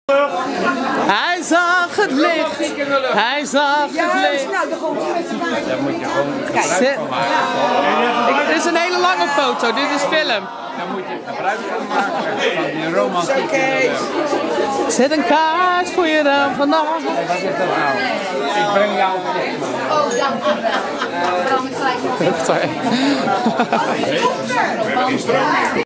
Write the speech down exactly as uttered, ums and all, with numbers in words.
Hij zag het licht. Hij zag het licht. Daar moet je gewoon gebruik van maken. Dit is een hele lange foto. Dit is film. Daar moet je gebruik van maken. Van die romantiek. Zet een kaart voor je raam vandaag. Wat is dat nou? Ik breng jou op de Oh, dank u wel. Dan brand ik gelijk nog. Sorry.